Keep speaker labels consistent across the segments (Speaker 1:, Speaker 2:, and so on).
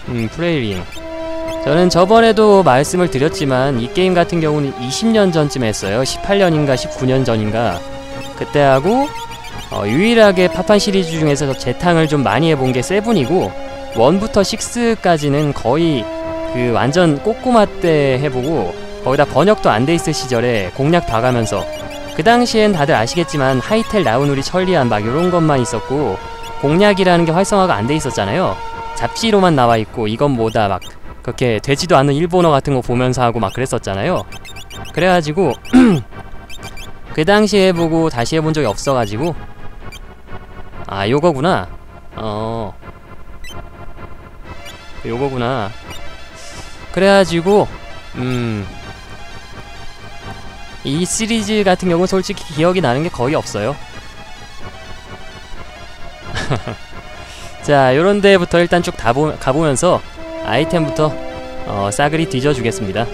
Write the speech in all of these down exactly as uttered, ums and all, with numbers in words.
Speaker 1: 음, 프레이링. 저는 저번에도 말씀을 드렸지만 이 게임 같은 경우는 이십 년 전쯤에 했어요. 십팔 년인가 십구 년 전인가 그때 하고 어, 유일하게 파판 시리즈 중에서 재탕을 좀 많이 해본 게 세븐이고 일부터 식스까지는 거의 그 완전 꼬꼬마 때 해보고 거기다 번역도 안 돼 있을 시절에 공략 봐가면서 그 당시엔 다들 아시겠지만 하이텔 나우누리 천리안 막 요런 것만 있었고 공략이라는 게 활성화가 안 돼 있었잖아요. 잡지로만 나와 있고 이건 뭐다 막 그렇게 되지도 않는 일본어 같은 거 보면서 하고 막 그랬었잖아요. 그래가지고 그 당시에 해보고 다시 해본 적이 없어가지고 아 요거구나. 어 요거구나. 그래가지고 음 이 시리즈 같은 경우는 솔직히 기억이 나는 게 거의 없어요. 자 요런 데부터 일단 쭉 다 보, 가보면서 아이템부터 어, 싸그리 뒤져주겠습니다.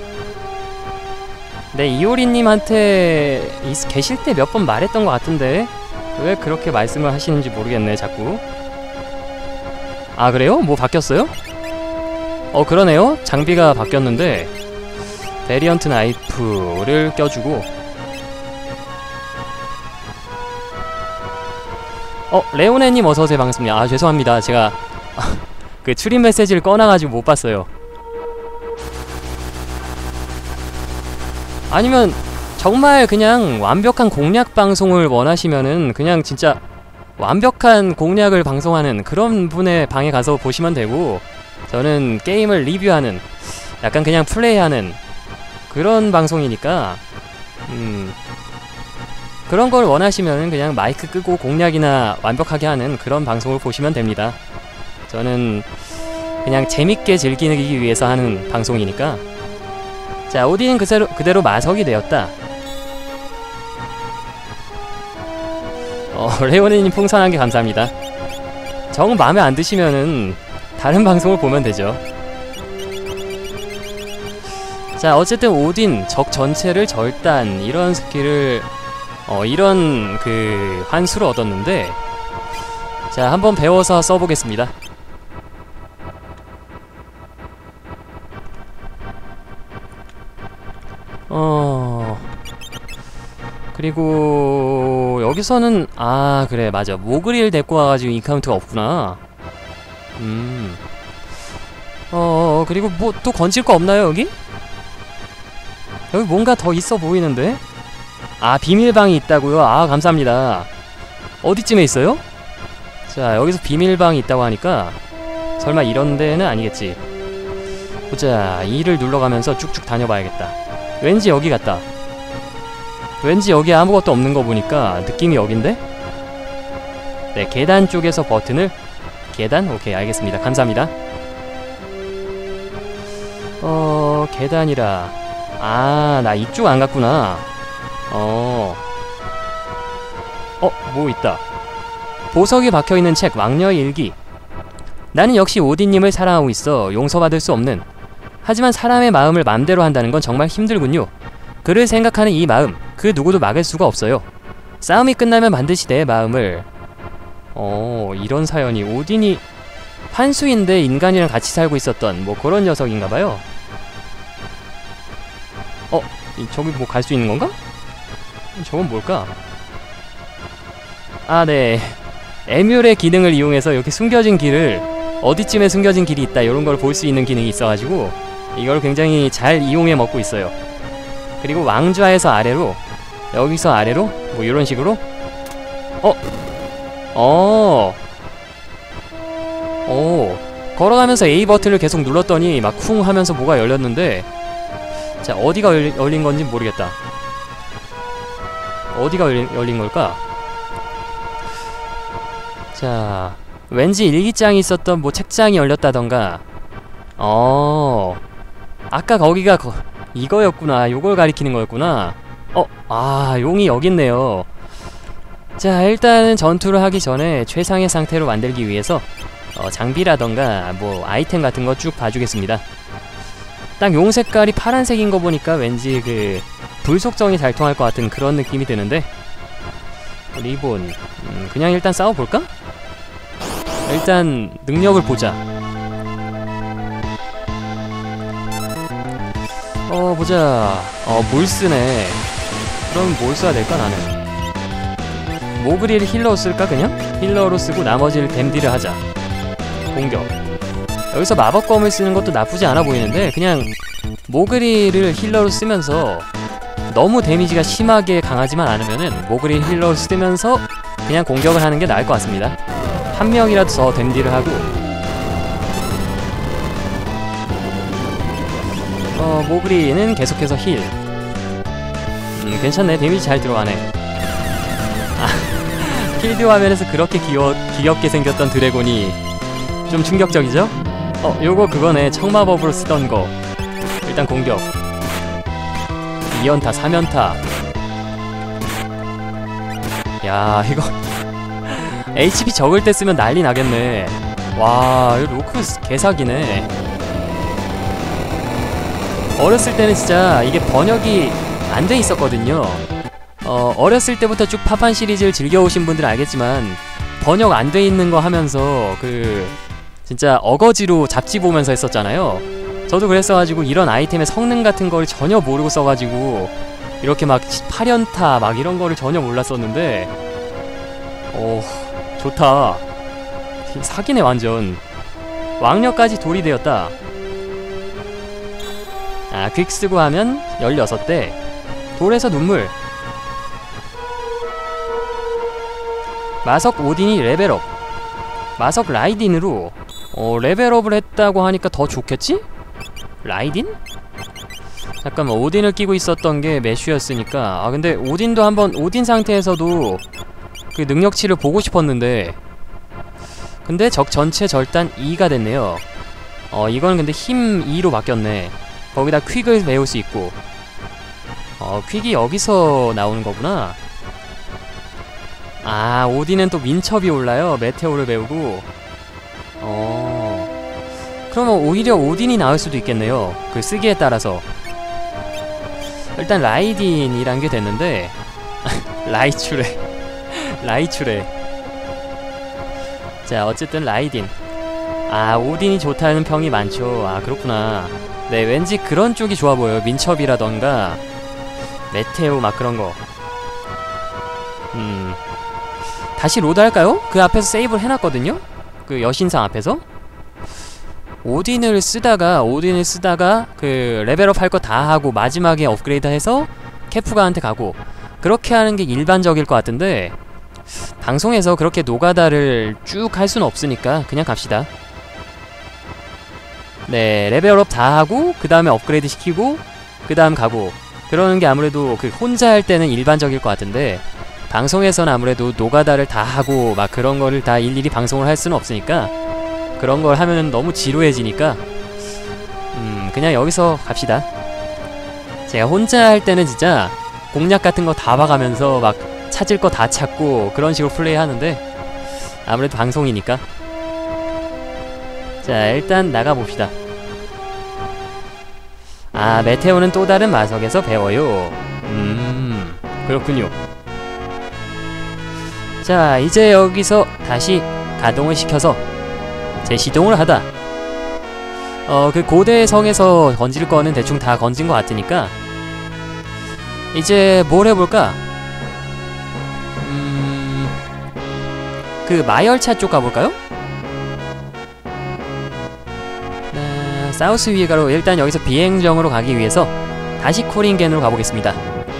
Speaker 1: 네, 이오리님한테 계실 때 몇 번 말했던 것 같은데 왜 그렇게 말씀을 하시는지 모르겠네 자꾸. 아 그래요? 뭐 바뀌었어요? 어 그러네요. 장비가 바뀌었는데 베리언트 나이프를 껴주고 어 레오네님 어서오세요. 반갑습니다. 아 죄송합니다. 제가 그 출입 메시지를 꺼놔가지고 못 봤어요. 아니면 정말 그냥 완벽한 공략 방송을 원하시면은 그냥 진짜 완벽한 공략을 방송하는 그런 분의 방에 가서 보시면 되고 저는 게임을 리뷰하는 약간 그냥 플레이하는 그런 방송이니까 음 그런 걸 원하시면은 그냥 마이크 끄고 공략이나 완벽하게 하는 그런 방송을 보시면 됩니다. 저는 그냥 재밌게 즐기기 위해서 하는 방송이니까. 자 오딘은 그대로, 그대로 마석이 되었다. 어 레오네님 풍선한게 감사합니다. 정 마음에 안 드시면은 다른 방송을 보면 되죠. 자 어쨌든 오딘 적 전체를 절단 이런 스킬을 어 이런 그 환수를 얻었는데 자 한번 배워서 써보겠습니다. 어 그리고 여기서는 아 그래 맞아 모그리를 데리고 와가지고 인카운트가 없구나. 음 어 그리고 뭐 또 건질 거 없나요 여기? 여기 뭔가 더 있어 보이는데? 아 비밀방이 있다고요? 아 감사합니다. 어디쯤에 있어요? 자 여기서 비밀방이 있다고 하니까 설마 이런 데는 아니겠지. 보자 이를 눌러가면서 쭉쭉 다녀봐야겠다. 왠지 여기 같다. 왠지 여기 아무것도 없는 거 보니까 느낌이 여긴데? 네 계단 쪽에서 버튼을 계단? 오케이 알겠습니다. 감사합니다. 어... 계단이라 아 나 이쪽 안 갔구나. 어... 어? 뭐 있다. 보석이 박혀있는 책 왕녀의 일기. 나는 역시 오딘님을 사랑하고 있어 용서받을 수 없는 하지만 사람의 마음을 맘대로 한다는 건 정말 힘들군요. 그를 생각하는 이 마음 그 누구도 막을 수가 없어요. 싸움이 끝나면 반드시 내 마음을 어... 이런 사연이 오딘이 환수인데 인간이랑 같이 살고 있었던 뭐 그런 녀석인가봐요. 어? 저기 뭐 갈 수 있는 건가? 저건 뭘까? 아 네 에뮬의 기능을 이용해서 이렇게 숨겨진 길을 어디쯤에 숨겨진 길이 있다 이런 걸 볼 수 있는 기능이 있어가지고 이걸 굉장히 잘 이용해 먹고 있어요. 그리고 왕좌에서 아래로 여기서 아래로 뭐 이런 식으로 어? 어? 오 걸어가면서 A 버튼을 계속 눌렀더니 막 쿵 하면서 뭐가 열렸는데 자 어디가 열리, 열린 건지 모르겠다. 어디가 열린, 열린 걸까? 자 왠지 일기장이 있었던 뭐 책장이 열렸다던가 어 아까 거기가 거, 이거였구나. 요걸 가리키는 거였구나. 어 아 용이 여기 있네요. 자 일단은 전투를 하기 전에 최상의 상태로 만들기 위해서 어, 장비라던가 뭐 아이템 같은 거 쭉 봐주겠습니다. 딱 용 색깔이 파란색인 거 보니까 왠지 그 불속성이 잘 통할 것 같은 그런 느낌이 드는데 리본 음, 그냥 일단 싸워볼까? 일단 능력을 보자. 어 보자. 어 물 쓰네. 그럼 뭘 써야 될까 나는? 모그리를 힐러로 쓸까 그냥? 힐러로 쓰고 나머지를 댐디를 하자. 공격. 여기서 마법검을 쓰는 것도 나쁘지 않아 보이는데 그냥 모그리를 힐러로 쓰면서 너무 데미지가 심하게 강하지만 않으면은 모그리 힐러로 쓰면서 그냥 공격을 하는 게 나을 것 같습니다. 한 명이라도 더 댐디를 하고 어 모그리는 계속해서 힐. 음 괜찮네. 데미지 잘 들어가네. 아 필드 화면에서 그렇게 귀여, 귀엽게 생겼던 드래곤이 좀 충격적이죠? 어 요거 그거네. 청마법으로 쓰던 거. 일단 공격 이 연타 삼 연타. 야 이거 에이치피 적을 때 쓰면 난리 나겠네. 와 이거 로크 개사기네. 어렸을 때는 진짜 이게 번역이 안 돼 있었거든요. 어 어렸을 때부터 쭉 파판 시리즈를 즐겨오신 분들은 알겠지만 번역 안 돼 있는 거 하면서 그 진짜 어거지로 잡지 보면서 했었잖아요. 저도 그랬어가지고 이런 아이템의 성능 같은 걸 전혀 모르고 써가지고 이렇게 막 팔 연타 막 이런 거를 전혀 몰랐었는데 오 좋다. 사기네 완전. 왕력까지 돌이 되었다. 아 퀵 쓰고 하면 열여섯 대. 돌에서 눈물. 마석 오딘이 레벨업. 마석 라이딘으로 어 레벨업을 했다고 하니까 더 좋겠지? 라이딘? 잠깐만 오딘을 끼고 있었던 게 매슈였으니까. 아 근데 오딘도 한번 오딘 상태에서도 그 능력치를 보고 싶었는데 근데 적 전체 절단 이가 됐네요. 어 이건 근데 힘 이로 바뀌었네. 거기다 퀵을 배울 수 있고. 어 퀵이 여기서 나오는 거구나. 아 오딘은 또 민첩이 올라요. 메테오를 배우고. 어 그러면 오히려 오딘이 나을 수도 있겠네요. 그 쓰기에 따라서. 일단 라이딘이란 게 됐는데 라이츄레 라이츄레. 자 어쨌든 라이딘. 아 오딘이 좋다는 평이 많죠. 아 그렇구나. 네 왠지 그런 쪽이 좋아 보여요. 민첩이라던가 메테오 막 그런거. 음 다시 로드 할까요? 그 앞에서 세이브를 해놨거든요? 그 여신상 앞에서? 오딘을 쓰다가 오딘을 쓰다가 그 레벨업 할 거 다 하고 마지막에 업그레이드 해서 케프가한테 가고 그렇게 하는 게 일반적일 것 같은데 방송에서 그렇게 노가다를 쭉 할 수는 없으니까 그냥 갑시다. 네 레벨업 다 하고 그 다음에 업그레이드 시키고 그 다음 가고 그러는 게 아무래도 그 혼자 할 때는 일반적일 것 같은데 방송에서는 아무래도 노가다를 다 하고 막 그런 거를 다 일일이 방송을 할 수는 없으니까 그런 걸 하면은 너무 지루해지니까 음 그냥 여기서 갑시다. 제가 혼자 할 때는 진짜 공략 같은 거 다 봐가면서 막 찾을 거 다 찾고 그런 식으로 플레이 하는데 아무래도 방송이니까. 자 일단 나가봅시다. 아 메테오는 또 다른 마석에서 배워요. 음 그렇군요. 자 이제 여기서 다시 가동을 시켜서 재시동을 하다. 어 그 고대 성에서 건질 거는 대충 다 건진 것 같으니까 이제 뭘 해볼까? 음... 그 마열차 쪽 가볼까요? 네, 사우스 위에가로 일단 여기서 비행정으로 가기 위해서 다시 코링겐으로 가보겠습니다.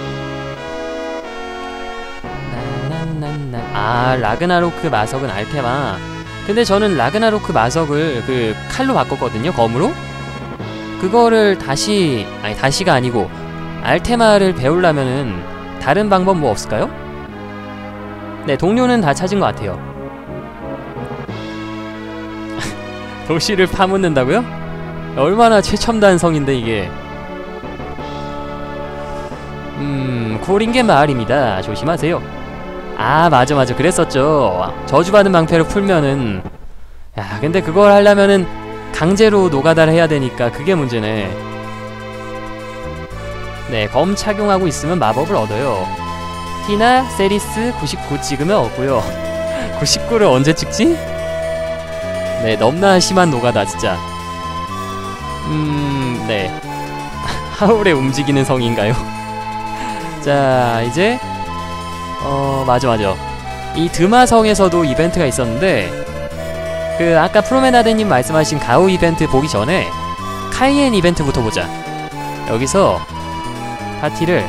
Speaker 1: 아 라그나로크 마석은 알테마. 근데 저는 라그나로크 마석을 그 칼로 바꿨거든요. 검으로. 그거를 다시 아니 다시가 아니고 알테마를 배우려면은 다른 방법 뭐 없을까요? 네 동료는 다 찾은 것 같아요. 도시를 파묻는다고요? 얼마나 최첨단 성인데 이게. 음 코링겐 마을입니다. 조심하세요. 아 맞아 맞아 그랬었죠. 저주받은 방패를 풀면은 야 근데 그걸 하려면은 강제로 노가다를 해야 되니까 그게 문제네. 네 검 착용하고 있으면 마법을 얻어요. 티나 세리스 구십구 찍으면 얻고요. 구십구를 언제 찍지? 네 너무나 심한 노가다 진짜. 음 네 하울의 움직이는 성인가요? 자, 이제 어 맞아 맞아 이 드마성에서도 이벤트가 있었는데, 그 아까 프로메나데님 말씀하신 가우 이벤트 보기 전에 카이엔 이벤트부터 보자. 여기서 파티를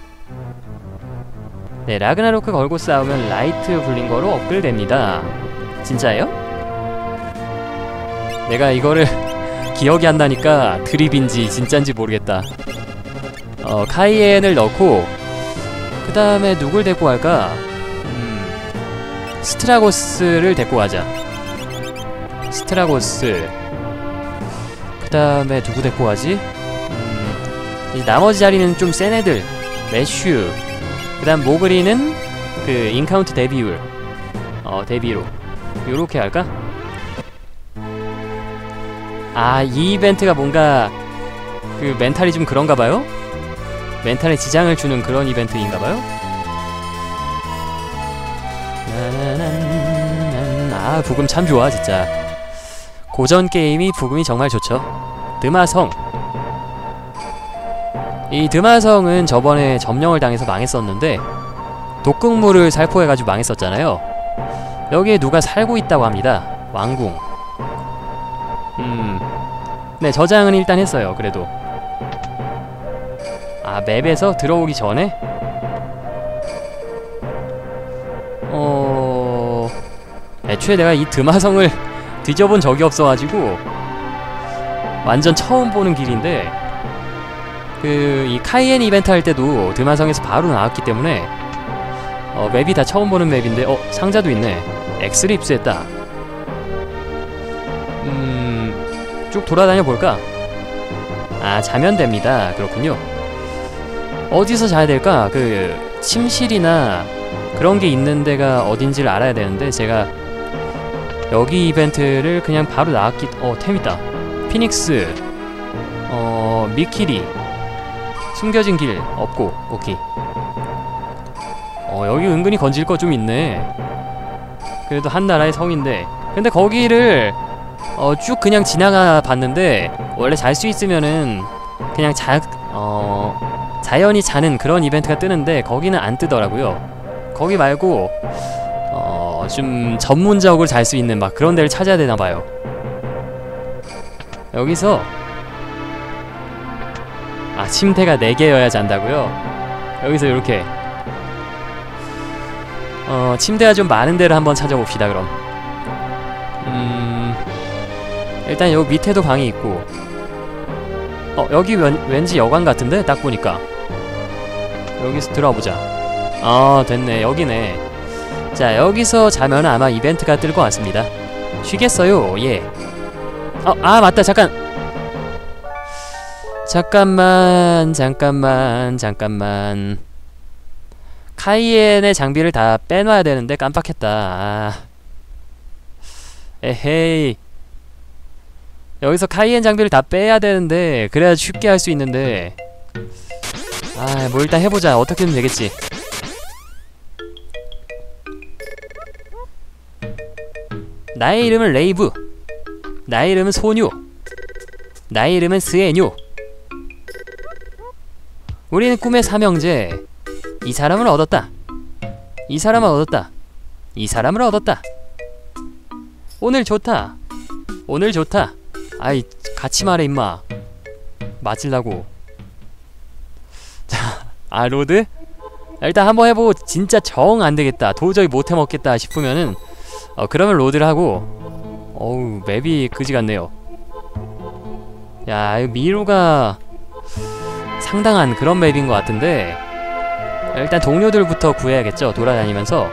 Speaker 1: 네 라그나로크 걸고 싸우면 라이트 블링거로 업글 됩니다. 진짜예요? 내가 이거를 기억이 안 나니까 드립인지 진짠지 모르겠다. 어 카이엔을 넣고 그 다음에 누굴 데리고 갈까? 음, 스트라고스를 데리고 가자. 스트라고스. 그 다음에 누구 데리고 가지? 음, 이제 나머지 자리는 좀 센 애들. 매슈. 그 다음 모그리는 그 인카운트 데뷔율. 어 데뷔로 요렇게 할까? 아, 이 이벤트가 뭔가 그 멘탈이 좀 그런가봐요? 멘탈에 지장을 주는 그런 이벤트인가봐요? 아, 부금 참 좋아 진짜. 고전 게임이 부금이 정말 좋죠. 드마성. 이 드마성은 저번에 점령을 당해서 망했었는데 독극물을 살포해가지고 망했었잖아요. 여기에 누가 살고 있다고 합니다. 왕궁. 음... 네, 저장은 일단 했어요. 그래도 아, 맵에서 들어오기 전에? 어... 애초에 내가 이 드마성을 뒤져본 적이 없어가지고 완전 처음 보는 길인데, 그 이 카이엔 이벤트 할 때도 드마성에서 바로 나왔기 때문에 어, 맵이 다 처음 보는 맵인데, 어? 상자도 있네. X를 입수했다. 음... 쭉 돌아다녀 볼까? 아, 자면 됩니다. 그렇군요. 어디서 자야 될까? 그 침실이나 그런 게 있는 데가 어딘지를 알아야 되는데, 제가 여기 이벤트를 그냥 바로 나왔기... 어, 템 있다. 피닉스, 어... 미키리, 숨겨진 길 없고, 오케이. 어, 여기 은근히 건질 거 좀 있네. 그래도 한 나라의 성인데, 근데 거기를 어, 쭉 그냥 지나가 봤는데, 원래 잘 수 있으면은 그냥 자, 어, 자연이 자는 그런 이벤트가 뜨는데 거기는 안 뜨더라고요. 거기 말고 어, 좀 전문적으로 잘 수 있는 막 그런 데를 찾아야 되나봐요. 여기서 아, 침대가 네 개여야 잔다고요? 여기서 이렇게 어, 침대가 좀 많은 데를 한번 찾아봅시다. 그럼 음... 일단 여기 밑에도 방이 있고, 어, 여기 왠, 왠지 여관 같은데? 딱 보니까. 여기서 들어와보자. 아, 됐네. 여기네. 자, 여기서 자면 아마 이벤트가 뜰 것 같습니다. 쉬겠어요. 예. 어, 아, 맞다. 잠깐. 잠깐만, 잠깐만, 잠깐만. 카이엔의 장비를 다 빼놔야 되는데 깜빡했다. 아. 에헤이. 여기서 카이엔 장비를 다 빼야 되는데 그래야 쉽게 할 수 있는데, 아, 뭐 일단 해보자. 어떻게든 되겠지. 나의 이름은 레이브. 나의 이름은 소뉴. 나의 이름은 스에뉴. 우리는 꿈의 삼형제. 이 사람을 얻었다. 이 사람을 얻었다. 이 사람을 얻었다. 오늘 좋다. 오늘 좋다. 아이, 같이 말해 임마. 맞으려고. 자, 아, 로드? 일단 한번 해보고 진짜 정 안되겠다, 도저히 못해먹겠다 싶으면은 어, 그러면 로드를 하고. 어우, 맵이 그지 같네요. 야, 이거 미로가 상당한 그런 맵인 것 같은데, 일단 동료들부터 구해야겠죠. 돌아다니면서.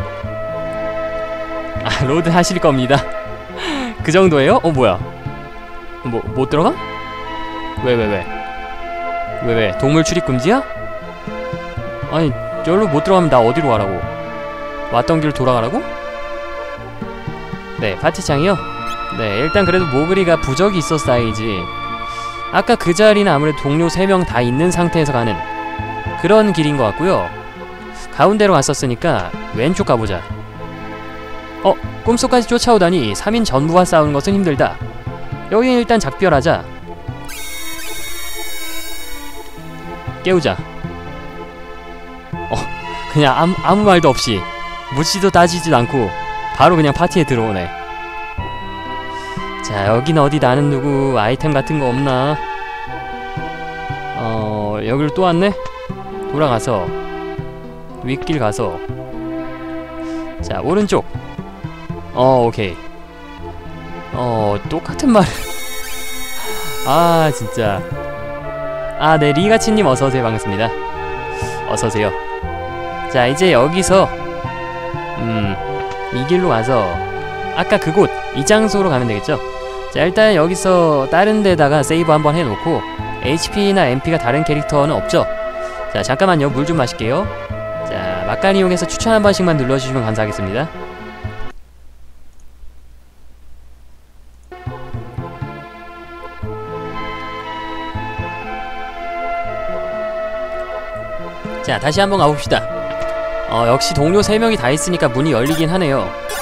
Speaker 1: 아, 로드 하실 겁니다. 그 정도예요? 어, 뭐야? 뭐, 못 들어가? 왜, 왜, 왜? 왜, 왜? 동물 출입 금지야? 아니, 저기로 못 들어가면 나 어디로 가라고? 왔던 길로 돌아가라고? 네, 파티창이요? 네, 일단 그래도 모그리가 부적이 있었어야지. 아까 그 자리는 아무래도 동료 세 명 다 있는 상태에서 가는 그런 길인 것 같고요. 가운데로 갔었으니까 왼쪽 가보자. 어? 꿈속까지 쫓아오다니 삼 인 전부와 싸우는 것은 힘들다. 여긴 일단 작별하자. 깨우자. 어 그냥 아무, 아무 말도 없이 묻지도 따지지도 않고 바로 그냥 파티에 들어오네. 자 여긴 어디, 나는 누구, 아이템 같은 거 없나? 어 여기로 또 왔네? 돌아가서 윗길 가서 자 오른쪽. 어 오케이. 어 똑같은 말을 아 진짜. 아 네, 리가치님 어서오세요. 반갑습니다. 어서오세요. 자 이제 여기서 음 이 길로 가서 아까 그곳 이 장소로 가면 되겠죠. 자 일단 여기서 다른 데다가 세이브 한번 해놓고 에이치피나 엠피가 다른 캐릭터는 없죠. 자 잠깐만요, 물 좀 마실게요. 자 막간 이용해서 추천 한 번씩만 눌러주시면 감사하겠습니다. 자 다시 한번 가봅시다. 어 역시 동료 세 명이 다 있으니까 문이 열리긴 하네요.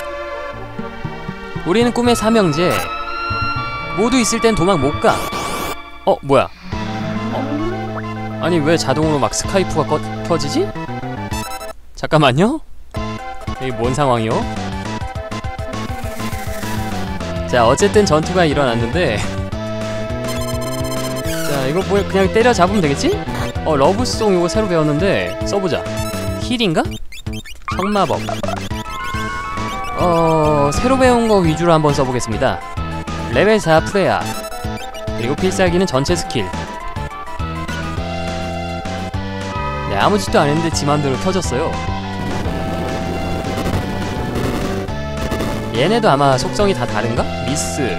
Speaker 1: 우리는 꿈의 삼형제. 모두 있을 땐 도망 못 가. 어 뭐야? 어? 아니 왜 자동으로 막 스카이프가 꺼, 켜지지? 잠깐만요? 이게 뭔 상황이요? 자 어쨌든 전투가 일어났는데 자 이거 뭐 그냥 때려 잡으면 되겠지? 어 러브송 이거 새로 배웠는데 써보자. 힐인가? 청마법. 어 새로 배운 거 위주로 한번 써보겠습니다. 레벨 사 프레야. 그리고 필살기는 전체 스킬. 네 아무 짓도 안 했는데 지 맘대로 켜졌어요. 얘네도 아마 속성이 다 다른가? 미스.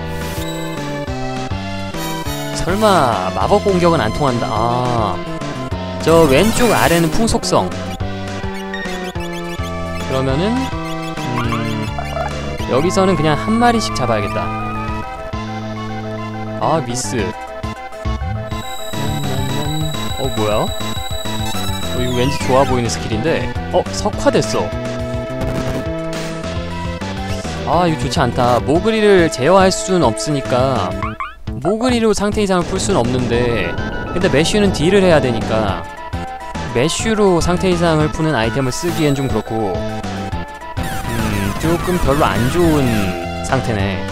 Speaker 1: 설마 마법 공격은 안 통한다. 아, 저 왼쪽 아래는 풍속성. 그러면은 음, 여기서는 그냥 한 마리씩 잡아야겠다. 아 미스. 어 뭐야? 어, 이거 왠지 좋아 보이는 스킬인데. 어 석화됐어. 아 이거 좋지 않다. 모그리를 제어할 수는 없으니까 모그리로 상태 이상을 풀 수는 없는데, 근데 매슈는 딜을 해야 되니까 매슈로 상태 이상을 푸는 아이템을 쓰기엔 좀 그렇고 음 조금 별로 안 좋은 상태네.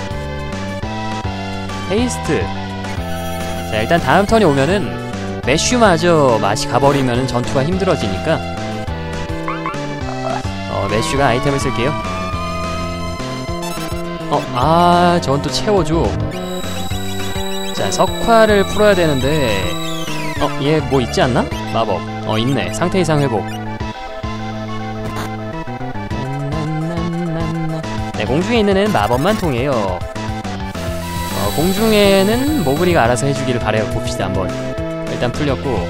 Speaker 1: 헤이스트. 자 일단 다음 턴에 오면은 매슈마저 맛이 가버리면은 전투가 힘들어지니까 어 매슈가 아이템을 쓸게요. 어 아 저건 또 채워줘. 자 석화를 풀어야 되는데 어 얘 뭐 있지 않나? 마법. 어 있네. 상태 이상 회복. 네 공중에 있는 애는 마법만 통해요. 어 공중에는 모그리가 알아서 해주기를 바라요. 봅시다 한번. 일단 풀렸고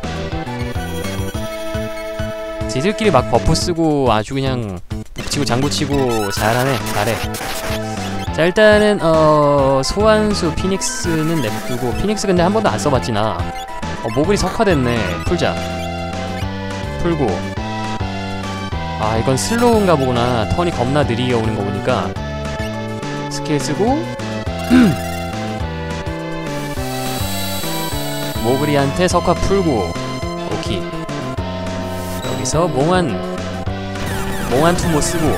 Speaker 1: 지들끼리 막 버프 쓰고 아주 그냥 북치고 장구치고 잘하네. 잘해. 자 일단은 어 소환수 피닉스는 냅두고. 피닉스 근데 한 번도 안 써봤지 나. 어 모글이 석화됐네. 풀자. 풀고. 아 이건 슬로우인가 보구나. 턴이 겁나 느리게 오는 거 보니까. 스킬 쓰고 모글이한테 석화 풀고. 오케이. 여기서 몽환 몽환 투모 쓰고.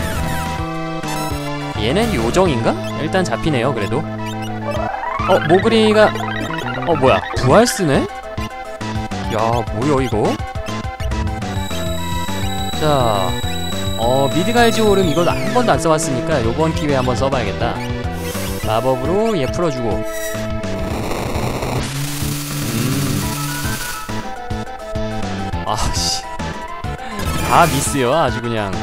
Speaker 1: 얘는 요정인가? 일단 잡히네요 그래도. 어 모그리가 어 뭐야 부활 쓰네? 야 뭐야 이거? 자 어 미드갈지 오름 이거 한 번도 안 써봤으니까 요번 기회에 한번 써봐야겠다. 마법으로 얘 풀어주고. 음. 아씨 다 미스요 아주 그냥.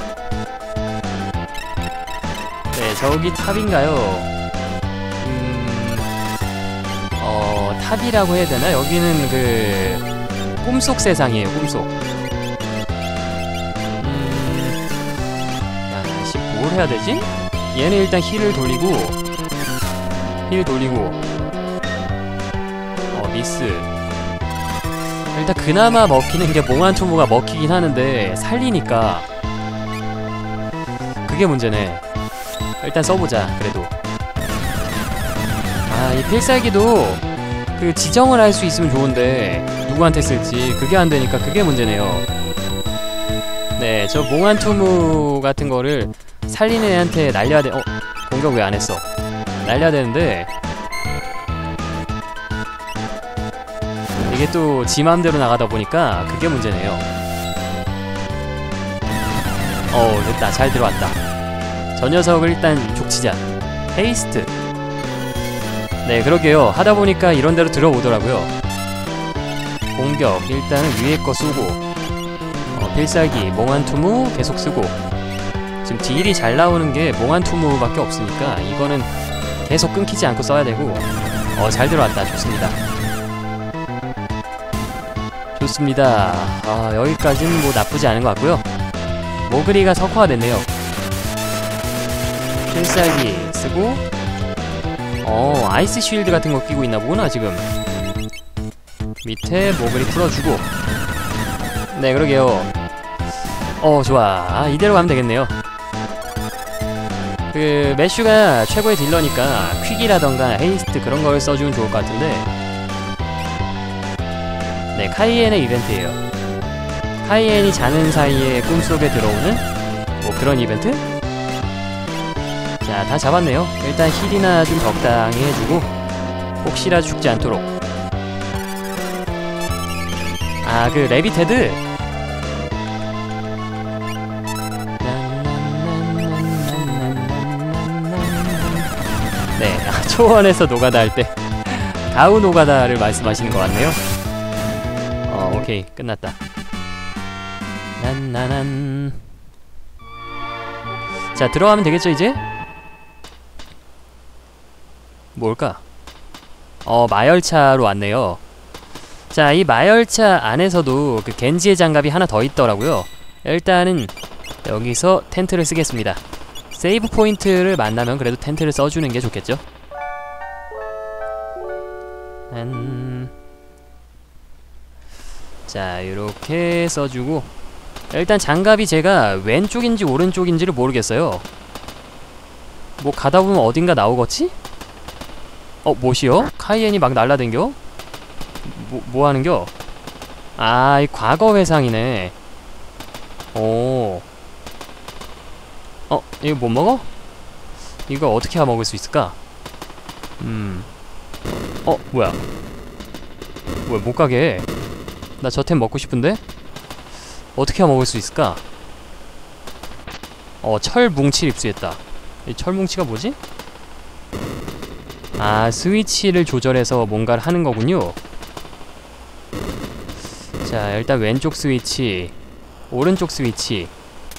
Speaker 1: 네, 저기 탑인가요? 음... 어... 탑이라고 해야 되나? 여기는 그... 꿈속 세상이에요, 꿈속. 음... 야, 다시 뭘 해야 되지? 얘는 일단 힐을 돌리고 힐 돌리고 어, 미스. 일단 그나마 먹히는 게 몽환 투모가 먹히긴 하는데 살리니까 그게 문제네. 일단 써보자 그래도. 아 이 필살기도 그 지정을 할 수 있으면 좋은데 누구한테 쓸지 그게 안 되니까 그게 문제네요. 네, 저 몽환 투무 같은 거를 살리는 애한테 날려야 돼. 어? 공격 왜 안 했어? 날려야 되는데 이게 또 지 맘대로 나가다 보니까 그게 문제네요. 어, 됐다. 잘 들어왔다. 저 녀석을 일단 족치자. 헤이스트. 네, 그러게요. 하다 보니까 이런 대로 들어오더라고요. 공격 일단은 위에 거 쓰고, 어, 필살기 몽환 투무 계속 쓰고. 지금 딜이 잘 나오는 게 몽환 투무밖에 없으니까 이거는 계속 끊기지 않고 써야 되고. 어, 잘 들어왔다. 좋습니다. 좋습니다. 아, 여기까지는 뭐 나쁘지 않은 것 같고요. 모그리가 석화됐네요. 필살기 쓰고, 어, 아이스 쉴드 같은 거 끼고 있나 보구나 지금. 밑에 모그리 풀어주고. 네, 그러게요. 어, 좋아. 아, 이대로 가면 되겠네요. 그 매슈가 최고의 딜러니까 퀵이라던가 헤이스트 그런 걸 써주면 좋을 것 같은데. 네, 카이엔의 이벤트예요. 카이엔이 자는 사이에 꿈속에 들어오는 뭐 그런 이벤트? 자, 다 잡았네요. 일단 힐이나 좀 적당히 해주고 혹시라도 죽지 않도록. 아, 그 레비테드? 네, 아, 초원에서 노가다 할 때 가우 노가다를 말씀하시는 것 같네요. 어, 오케이, 끝났다. 난나난. 자, 들어가면 되겠죠 이제? 뭘까? 어, 마열차로 왔네요. 자, 이 마열차 안에서도 그 겐지의 장갑이 하나 더 있더라고요. 일단은 여기서 텐트를 쓰겠습니다. 세이브 포인트를 만나면 그래도 텐트를 써주는 게 좋겠죠? 음... 자, 요렇게 써주고. 일단 장갑이 제가 왼쪽인지 오른쪽인지를 모르겠어요. 뭐 가다보면 어딘가 나오겠지? 어, 뭐시여? 카이엔이 막 날라댕겨? 뭐, 뭐하는겨? 아, 이 과거 회상이네. 오. 어, 이거 못 먹어? 이거 어떻게 먹을 수 있을까? 음. 어, 뭐야? 왜 못 가게 해? 나 저 템 먹고 싶은데? 어떻게 먹을 수 있을까? 어, 철 뭉치를 입수했다. 이 철 뭉치가 뭐지? 아, 스위치를 조절해서 뭔가를 하는 거군요. 자, 일단 왼쪽 스위치, 오른쪽 스위치.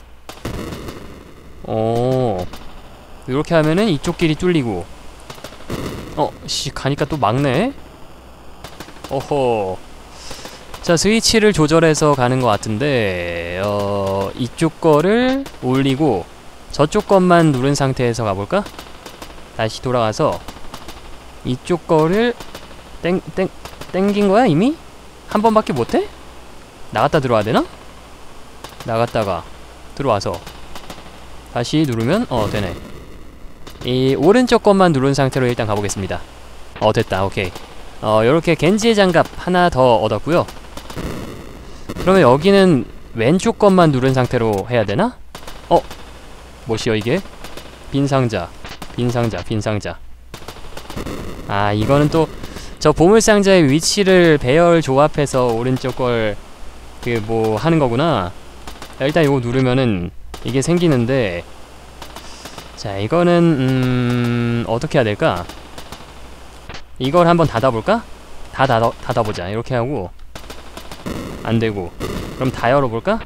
Speaker 1: 오, 이렇게 하면은 이쪽 길이 뚫리고. 어, 씨, 가니까 또 막네? 어허. 자, 스위치를 조절해서 가는 것 같은데, 어, 이쪽 거를 올리고 저쪽 것만 누른 상태에서 가볼까? 다시 돌아가서 이쪽 거를 땡, 땡, 땡긴 거야 이미? 한 번밖에 못해? 나갔다 들어와야 되나? 나갔다가 들어와서 다시 누르면 어, 되네. 이 오른쪽 것만 누른 상태로 일단 가보겠습니다. 어, 됐다. 오케이. 어, 요렇게 겐지의 장갑 하나 더 얻었고요. 그러면 여기는 왼쪽 것만 누른 상태로 해야 되나? 어? 뭐시여 이게? 빈 상자, 빈 상자, 빈 상자. 아, 이거는 또 저 보물상자의 위치를 배열 조합해서 오른쪽 걸 그 뭐 하는 거구나. 일단 이거 누르면은 이게 생기는데, 자, 이거는 음... 어떻게 해야 될까? 이걸 한번 닫아볼까? 다 닫아, 닫아보자. 이렇게 하고 안되고. 그럼 다 열어볼까?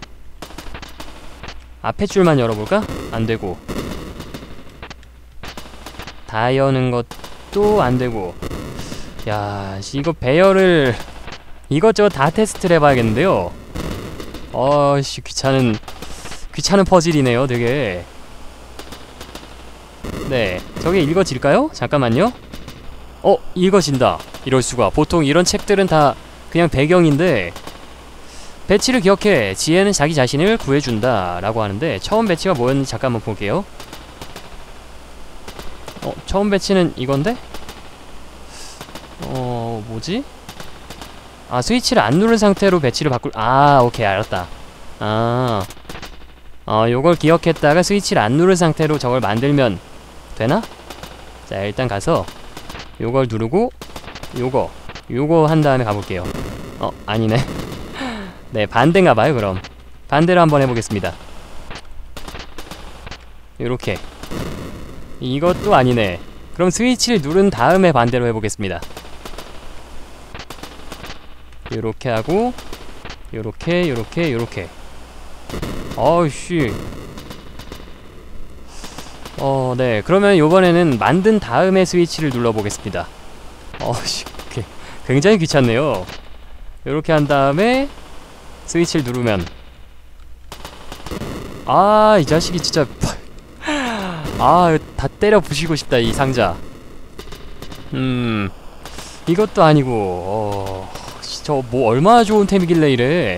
Speaker 1: 앞에 줄만 열어볼까? 안되고. 다 여는 것도 안되고. 야, 이거 배열을 이것저것 다 테스트를 해봐야겠는데요. 어씨, 귀찮은 귀찮은 퍼즐이네요 되게. 네, 저게 읽어질까요? 잠깐만요. 어, 읽어진다. 이럴수가. 보통 이런 책들은 다 그냥 배경인데, 배치를 기억해. 지혜는 자기 자신을 구해준다 라고 하는데, 처음 배치가 뭐였는지 잠깐만 볼게요. 어, 처음 배치는 이건데? 어 뭐지? 아 스위치를 안 누른 상태로 배치를 바꿀 아 오케이 알았다. 아 어 요걸 기억했다가 스위치를 안 누른 상태로 저걸 만들면 되나? 자 일단 가서 요걸 누르고 요거 요거 한 다음에 가볼게요. 어 아니네. 네 반대인가봐요. 그럼 반대로 한번 해보겠습니다. 요렇게. 이것도 아니네. 그럼 스위치를 누른 다음에 반대로 해보겠습니다. 요렇게 하고 요렇게 요렇게 요렇게. 어우씨. 어 네 그러면 요번에는 만든 다음에 스위치를 눌러보겠습니다. 어우씨 굉장히 귀찮네요. 요렇게 한 다음에 스위치를 누르면 아 이 자식이 진짜 아 다 때려 부시고 싶다 이 상자. 음 이것도 아니고 어 저 뭐 얼마나 좋은 템이길래 이래.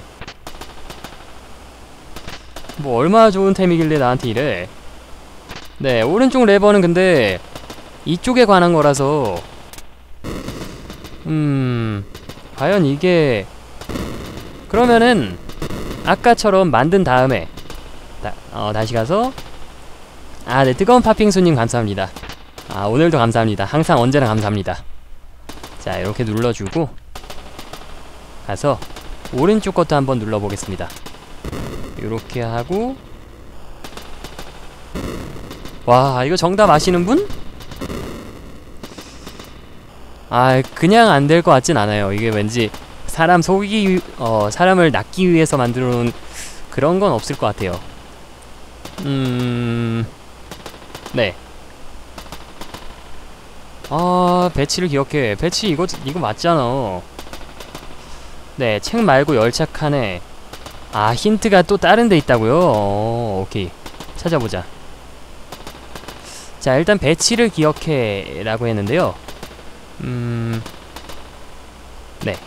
Speaker 1: 뭐 얼마나 좋은 템이길래 나한테 이래. 네 오른쪽 레버는 근데 이쪽에 관한 거라서 음 과연 이게 그러면은 아까처럼 만든 다음에 다, 어, 다시 가서 아 네 뜨거운 팥빙수님 감사합니다. 아 오늘도 감사합니다. 항상 언제나 감사합니다. 자 이렇게 눌러주고 가서 오른쪽 것도 한번 눌러보겠습니다. 요렇게 하고 와 이거 정답 아시는 분? 아 그냥 안 될 것 같진 않아요. 이게 왠지 사람 속이기 어 사람을 낚기 위해서 만들어 놓은 그런 건 없을 것 같아요. 음... 네. 아 배치를 기억해. 배치 이거 이거 맞잖아. 네 책 말고 열차 칸에 아 힌트가 또 다른 데 있다고요? 어 오케이 찾아보자. 자 일단 배치를 기억해 라고 했는데요. 음... 네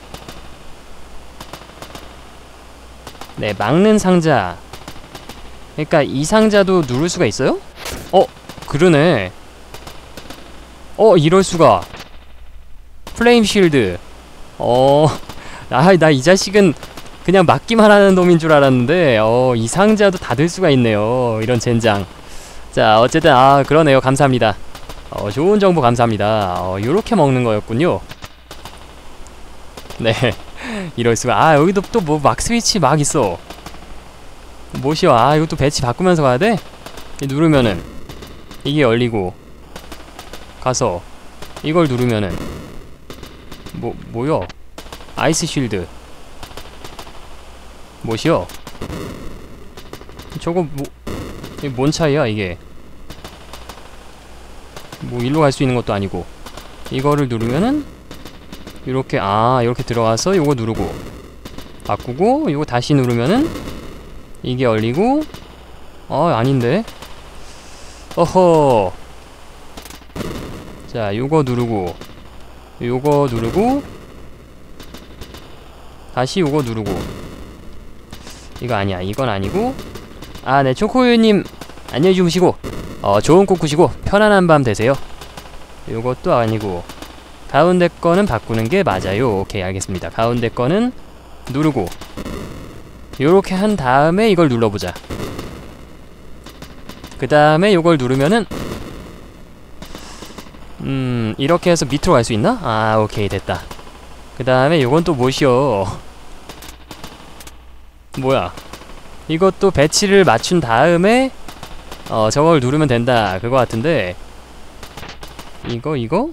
Speaker 1: 네 막는 상자. 그러니까 이 상자도 누를 수가 있어요? 어 그러네. 어 이럴수가. 플레임 쉴드. 어... 아 나 이 자식은 그냥 막기만 하는 놈인 줄 알았는데 어 이 상자도 다 들 수가 있네요. 이런 젠장. 자 어쨌든 아 그러네요. 감사합니다. 어 좋은 정보 감사합니다. 어 요렇게 먹는 거였군요. 네 이럴수가. 아 여기도 또 뭐 막 스위치 막 있어. 뭐시여. 아 이것도 배치 바꾸면서 가야 돼? 누르면은 이게 열리고 가서 이걸 누르면은 뭐 뭐여 아이스 쉴드. 뭐시여 저거 뭐 이게 뭔 차이야 이게. 뭐 일로 갈 수 있는 것도 아니고 이거를 누르면은 요렇게 아 요렇게 들어가서 요거 누르고 바꾸고 요거 다시 누르면은 이게 열리고 어 아닌데 어허. 자 요거 누르고 요거 누르고 다시 요거 누르고 이거 아니야. 이건 아니고 아 네 초코우유님 안녕히 주무시고 어 좋은 꿈 꾸시고 편안한 밤 되세요. 요것도 아니고 가운데 거는 바꾸는 게 맞아요. 오케이 알겠습니다. 가운데 거는 누르고 요렇게 한 다음에 이걸 눌러보자. 그 다음에 요걸 누르면은 음 이렇게 해서 밑으로 갈 수 있나? 아 오케이 됐다. 그 다음에 요건 또 뭐시여. 뭐야 이것도 배치를 맞춘 다음에 어 저걸 누르면 된다 그거 같은데 이거 이거?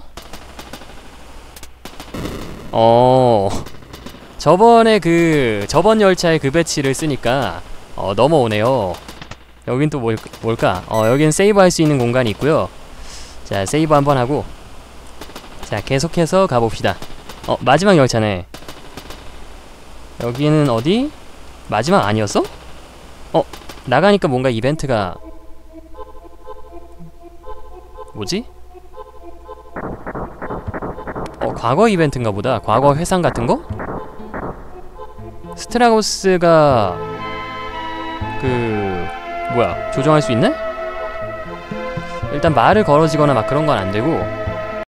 Speaker 1: 어 저번에 그 저번 열차의 그 배치를 쓰니까 어 넘어오네요. 여긴 또 뭘, 뭘까? 어 여긴 세이브 할 수 있는 공간이 있고요. 자 세이브 한번 하고 자 계속해서 가봅시다. 어 마지막 열차네. 여기는 어디? 마지막 아니었어? 어 나가니까 뭔가 이벤트가 뭐지? 어 과거 이벤트인가 보다. 과거 회상 같은 거? 스트라고스가 그 뭐야 조정할 수 있네? 일단 말을 걸어지거나 막 그런 건 안 되고